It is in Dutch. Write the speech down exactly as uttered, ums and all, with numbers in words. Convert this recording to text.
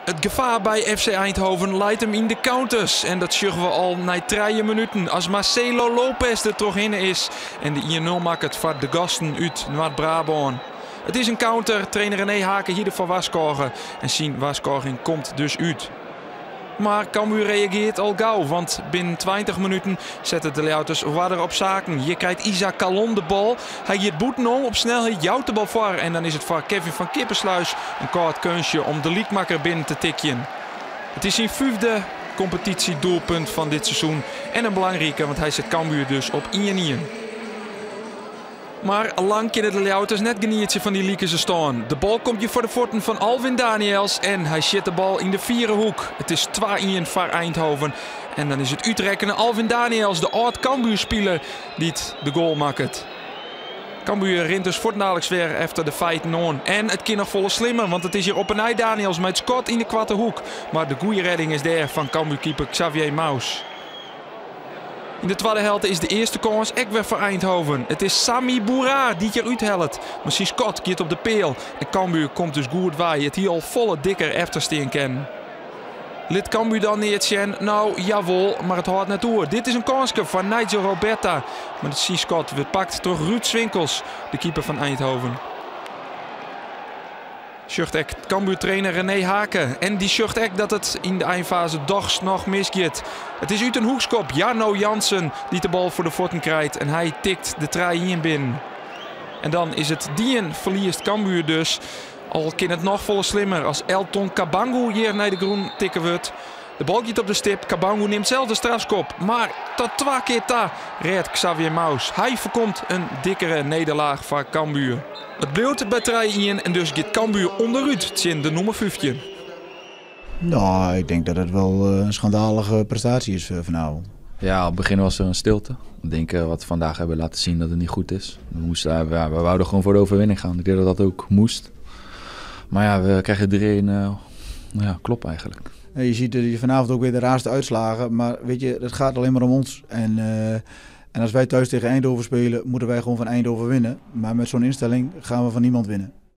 Het gevaar bij F C Eindhoven leidt hem in de counters. En dat zien we al na drie minuten. Als Marcelo Lopez er toch in is. En de één nul maakt het voor de gasten uit Noord-Brabant. Het is een counter. Trainer René Haken hier voor waarschuwen. En zien waarschuwing komt dus uit. Maar Cambuur reageert al gauw, want binnen twintig minuten zetten de Leeuwers verder op zaken. Hier krijgt Isaac Calon de bal. Hij geeft boeten om, op snelheid jouwt de bal voor. En dan is het voor Kevin van Kippersluis een kort kunstje om de liekmakker binnen te tikjen. Het is zijn vijfde competitiedoelpunt van dit seizoen. En een belangrijke, want hij zet Cambuur dus op één-één. Maar lang kunnen de Leeuwers net geniertje van die liekers staan. De bal komt je voor de voeten van Alvin Daniels. En hij zet de bal in de vierde hoek. Het is twee-één voor Eindhoven. En dan is het uitrekkende Alvin Daniels, de oud-Cambuur-speler, die het de goal maakt. Cambuur rint dus voortdurend weer efter de feiten aan. En het kan nog volle slimmer, want het is hier op een ei Daniels met Scott in de kwarte hoek. Maar de goede redding is daar van Cambuur-keeper Xavier Maus. In de tweede helft is de eerste kans ook weer voor Eindhoven. Het is Sami Boura die hier uithelt. Maar Scott gaat op de peel. En Cambuur komt dus goed bij. Het hier al volle dikker eftersteen kennen. Lid Cambuur dan niet nou jawel, maar het houdt net door. Dit is een kansje van Nigel Roberta. Maar de Scott weer pakt door Ruud Swinkels, de keeper van Eindhoven. Sjucht ek Cambuur-trainer René Haken. En die sjucht ek dat het in de eindfase doch nog misgaat. Het is uit een hoekskop Jarno Jansen die de bal voor de voeten krijgt. En hij tikt de trein binnen. En dan is het dien verliest Cambuur dus. Al kan het nog volle slimmer als Elton Kabangu hier naar de groen tikken wordt. De bal gaat op de stip. Kabangu neemt zelf de strafskop. Maar tot twee keer ta redt Xavier Maus. Hij voorkomt een dikkere nederlaag van Cambuur. Het bleef bij twee-één en dus gaat Cambuur onderuit in de nummer vijftien. Nou, ik denk dat het wel een schandalige prestatie is vanavond. Ja, op het begin was er een stilte. Ik denk uh, wat we vandaag hebben laten zien dat het niet goed is. We, moesten, uh, we wouden gewoon voor de overwinning gaan. Ik denk dat dat ook moest. Maar ja, we krijgen erin. Uh, ja, klopt eigenlijk. Je ziet uh, vanavond ook weer de raarste uitslagen. Maar weet je, het gaat alleen maar om ons. En, uh, en als wij thuis tegen Eindhoven spelen, moeten wij gewoon van Eindhoven winnen. Maar met zo'n instelling gaan we van niemand winnen.